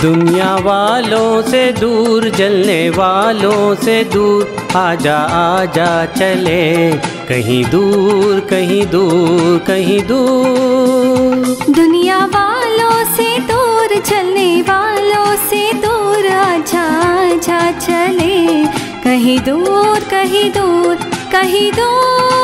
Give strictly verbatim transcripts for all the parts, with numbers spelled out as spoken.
दुनिया वालों से दूर, जलने वालों से दूर, आजा आजा चले कहीं दूर, कहीं दूर, कहीं दूर। दुनिया वालों से दूर, जलने वालों से दूर, आजा आजा चले कहीं दूर, कहीं दूर, कहीं दूर।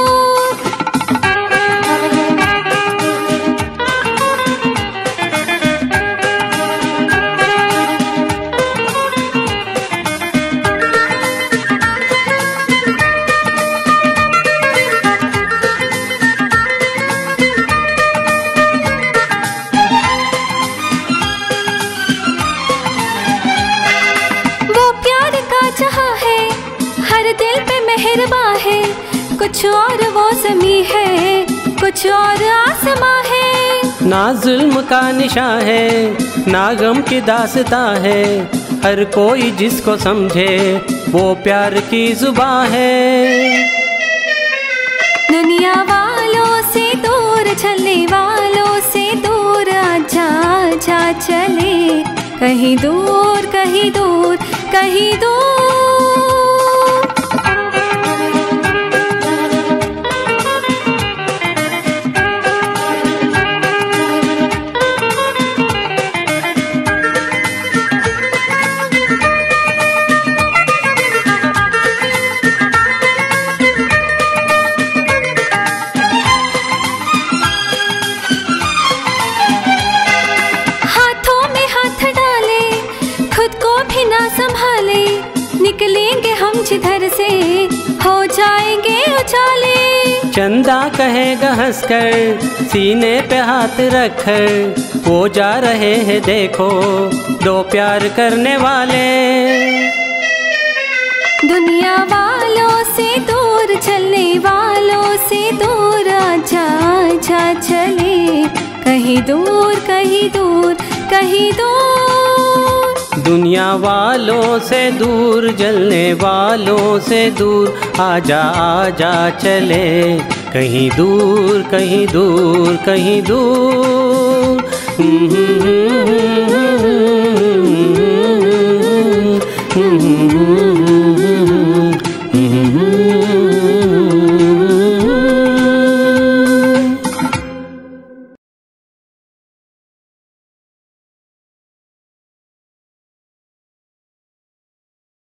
कुछ और वो ज़मीं है, कुछ और आसमां है। ना जुल्म का निशा है, ना गम की दास्तां है, हर कोई जिसको समझे वो प्यार की जुबां है। दुनिया वालों से दूर, चलने वालों से दूर, आजा आजा चले कहीं दूर, कहीं दूर, कहीं दूर। निकलेंगे हम जिधर से, हो जाएंगे उजाले। चंदा कहेगा हंसकर, सीने पे हाथ रखकर, वो जा रहे हैं देखो दो प्यार करने वाले। दुनिया वालों से दूर, चलने वालों से दूर, आजा आजा चले कहीं दूर, कहीं दूर, कहीं दूर। दुनिया वालों से दूर, जलने वालों से दूर, आजा आजा चले कहीं दूर, कहीं दूर, कहीं दूर।